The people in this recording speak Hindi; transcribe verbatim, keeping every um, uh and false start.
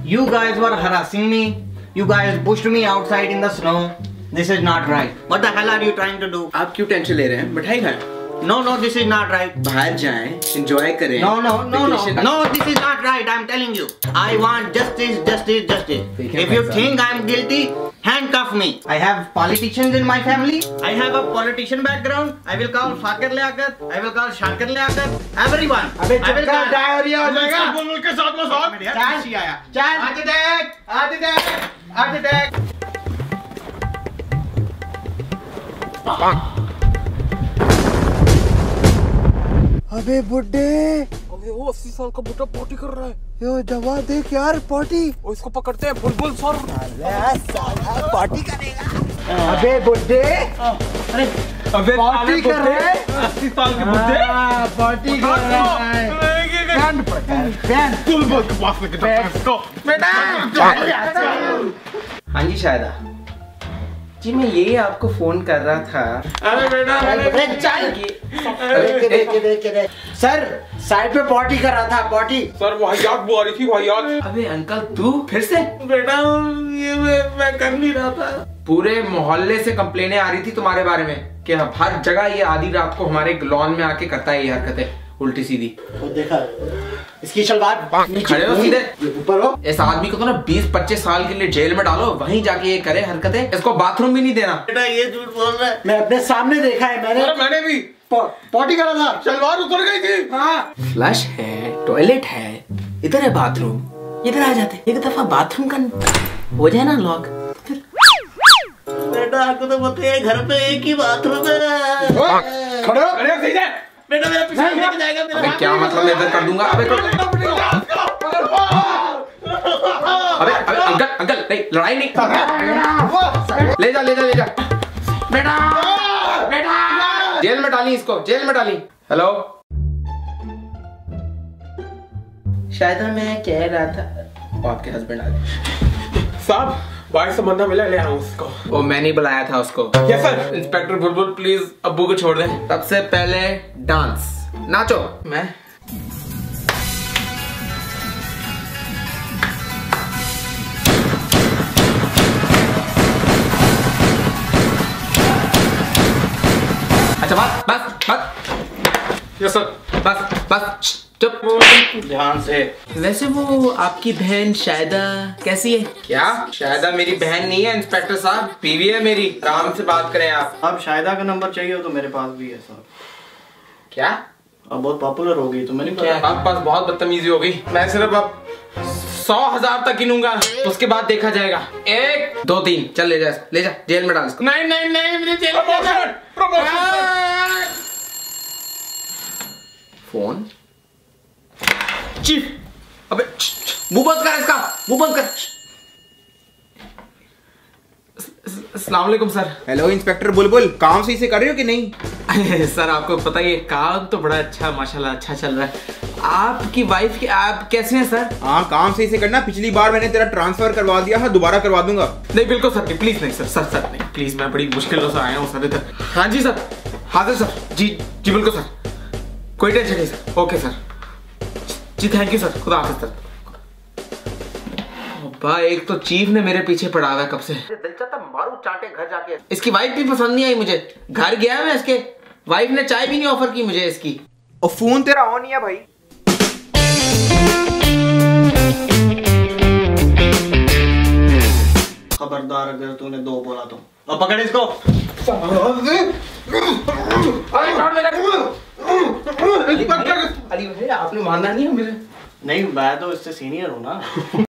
You guys were harassing me. You guys pushed me outside in the snow. This is not right. What the hell are you trying to do? आप क्यों टेंशन ले रहे हैं? मिठाई खाएं। No, no, this is not right. बाहर जाएं, enjoy करें। No, no, no, no, no, this is not right. I'm telling you. I want justice, justice, justice. If you think I'm guilty, handcuff me. I have politicians in my family. I have a politician background. I will call Fakir Liaquat. I will call Shakir Liaquat. Everyone. I will call diarrhea हो जाएगा। बुलबुल के साथ में साथ। चांद आया। चांद। आदित्य, आदित्य, आदित्य। अबे बुड्ढे, अबे वो अस्सी साल का बुड्ढा पार्टी कर रहा है। यो दवा देख यार पार्टी। और इसको पकड़ते हैं बुलबुल सर। पार्टी करेगा। अबे बुड्ढे, अरे अबे पार्टी कर रहे हैं। अस्सी साल के बुड्ढे पार्टी कर रहे हैं। बैंड पर बैंड बुलबुल के पास लेके जाते हैं इसको। बेटा। हाँ जी शायदा जी, मैं यही आपको फोन कर रहा था। अरे बेटा सर साइड पे पार्टी कर रहा था। पार्टी सर वाहियात वो आ रही थी वाहियात। अबे अंकल तू फिर से? बेटा ये मैं, मैं कर नहीं रहा था। पूरे मोहल्ले से कंप्लेनें आ रही थी तुम्हारे बारे में कि हर जगह ये आधी रात को हमारे लॉन में आके करता है ये हरकतें उल्टी सीधी। वो देखा इसकी शलवार खड़े हो सीधे ऊपर हो। इस आदमी को तो ना बीस पच्चीस साल के लिए जेल में डालो, वहीं जाके ये करे हरकतें। इसको बाथरूम भी नहीं देना। बेटा ये झूठ बोल रहा है। मैं अपने सामने देखा है। मैंने मैंने भी पार्टी करा था। शलवार उतर गई थी। हाँ फ्लश है, टॉयलेट है, इधर है बाथरूम, इधर आ जाते। एक दफा बाथरूम का हो जाए ना लॉक फिर। बेटा आपको तो पता है घर पे एक ही बाथरूम है। खड़े हो। अरे सही है बेटा मेरा पीछे लेके जाएगा मेरा। अबे क्या मतलब, मैं इधर कर दूंगा। अबे अबे अबे अंकल अंकल नहीं, लड़ाई नहीं। ले जा ले जा ले जा। बेटा बेटा जेल में डाली, इसको जेल में डाली। हेलो शायद मैं कह रहा था वो आपके हस्बैंड आ गए। साहब बाहर से बंदा मिला, ले आऊं उसको। वो मैंने बुलाया था उसको। Yes sir. Inspector Bulbul please अब्बू को छोड़ दें। सबसे पहले डांस, नाचो। मैं अच्छा बस बस बस। Yes sir. बस बस चुप। ध्यान से। वैसे वो आपकी बहन शायदा कैसी है? क्या शायदा मेरी बहन नहीं है इंस्पेक्टर साहब, बीवी है मेरी। आराम से बात करें आप। अब शायदा का नंबर चाहिए हो तो मेरे पास भी है सर। क्या? अब बहुत पॉपुलर हो गई, तुम्हें नहीं क्या पता? आपके पास बहुत बदतमीजी हो गई। मैं सिर्फ अब सौ हजार तक गिनूंगा, उसके बाद देखा जाएगा। एक दो तीन, चल ले जा ले जा जेल में डाल इसको। नहीं नहीं नहीं मुझे जेल में डाल। प्रमोशन। Phone chief. अबे मुंह बंद कर इसका, मुंह बंद कर। अस्सलाम वालेकुम सर। हेलो इंस्पेक्टर बुलबुल, काम सही से कर रहे हो कि नहीं? सर आपको पता ही है काम तो बड़ा अच्छा माशाल्लाह अच्छा चल रहा है। आपकी वाइफ की आप कैसे हैं सर? हाँ काम सही से करना। पिछली बार मैंने तेरा ट्रांसफर करवा दिया था, दोबारा करवा दूंगा। नहीं बिल्कुल सर, प्लीज नहीं सर सर सर नहीं प्लीज, मैं बड़ी मुश्किलों से आया हूँ सर इधर। हाँ जी सर, हाजिर सर। जी जी बिल्कुल सर, कोई टेंशन नहीं sir. Okay sir ji, thank you sir. खुदा हाफिज सर। अब्बा एक तो चीफ ने मेरे पीछे पड़ा हुआ कब से। दिल चाहता मारू चाटे घर जाके। इसकी वाइफ भी पसंद नहीं आई मुझे। घर गया मैं इसके, वाइफ ने चाय भी नहीं ऑफर की मुझे इसकी। और फोन तेरा ऑन ही है भाई। खबरदार अगर तूने दो बोला तो। अब पकड़ इसको। अली भाई आपने मानना नहीं है मुझे। नहीं मैं तो इससे सीनियर हूँ ना।